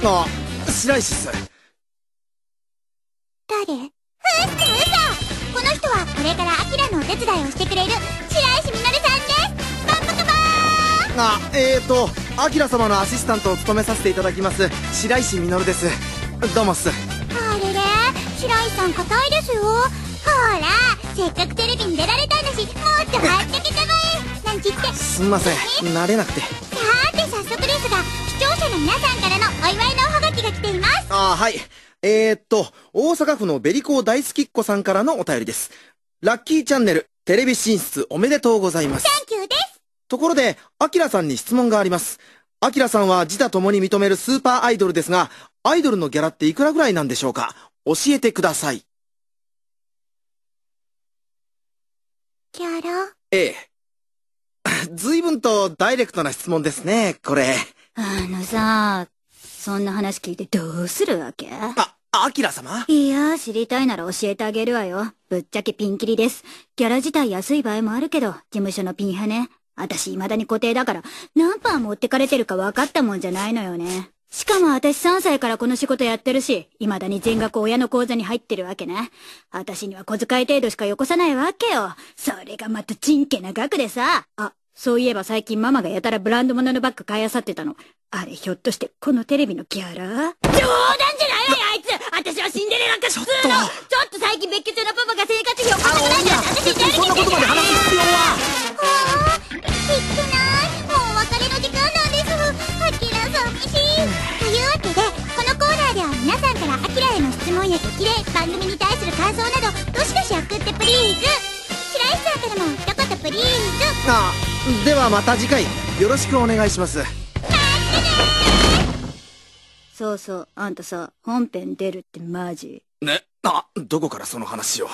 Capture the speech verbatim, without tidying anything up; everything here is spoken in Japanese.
あ、白石っす。 誰？うっす嘘！この人はこれからアキラのお手伝いをしてくれる白石みのるさんです。バンバカバーン。 あ、えーとアキラ様のアシスタントを務めさせていただきます白石みのるです。どうもっす。 あれれ、白石さん硬いですよ。ほら、せっかくテレビに出られたんだし、もっとはっちゃけたまえなんちって。 すんません、慣れなくて。 さーて早速ですが、視聴者の皆さんからのお祝いのおはがきが来ています。 あ、はい。えーっと大阪府のベリコ大好きっ子さんからのお便りです。ラッキーチャンネルテレビ進出おめでとうございます。 サンキューです。 ところでアキラさんに質問があります。アキラさんは自他ともに認めるスーパーアイドルですが、アイドルのギャラっていくらぐらいなんでしょうか。教えてください。 ギャラ？ ええ。随分とダイレクトな質問ですね、これ。 あのさ、そんな話聞いてどうするわけ？ あ、アキラ様？ いや、知りたいなら教えてあげるわよ。ぶっちゃけピンキリです。ギャラ自体安い場合もあるけど、事務所のピン派ね。私未だに固定だから、何パー持ってかれてるか分かったもんじゃないのよね。しかも私さんさいからこの仕事やってるし、未だに全額親の口座に入ってるわけね。私には小遣い程度しかよこさないわけよ。それがまたちんけな額でさ。あ、そういえば最近ママがやたらブランド物のバッグ買い漁ってたの。あれひょっとしてこのテレビのギャラ？冗談じゃないわよあいつ。私はシンデレラか普通の。ちょっと最近別居中のパパが生活費を稼ぐなんて私にやる気そんなことまで話す必要は。 はぁ、いってない。もうお別れの時間なんです。アキラ寂しい。というわけで、このコーナーでは皆さんからアキラへの質問や激励、番組に対する感想など、どしどし送ってプリーズ。白石さんからも一言プリーズ。 あ、ではまた次回よろしくお願いします。 そうそう、あんたさ、本編出るってマジ？ ね、あ、どこからその話を。